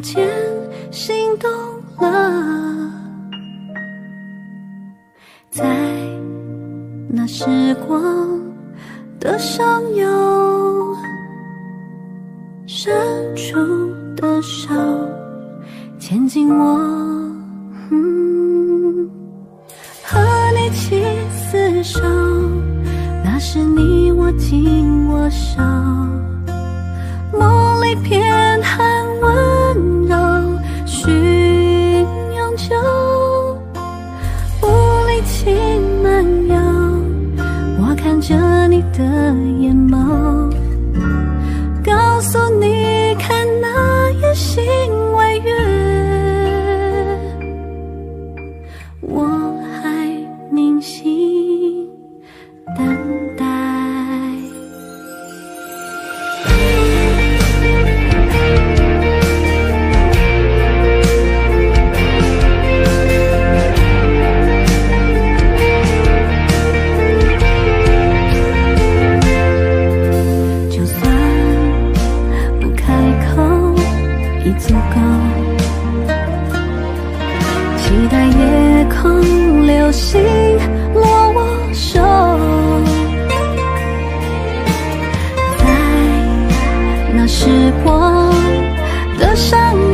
间心动了，在那时光的上游，伸出的手牵紧我，和你起厮守，那是你握紧我手，梦里偏袒温柔，寻永久，不离情漫游，我看着你的眼眸，告诉你看那夜星为月，我还铭心等待。就算不开口已足够，期待夜空流星落我手，在那时光的上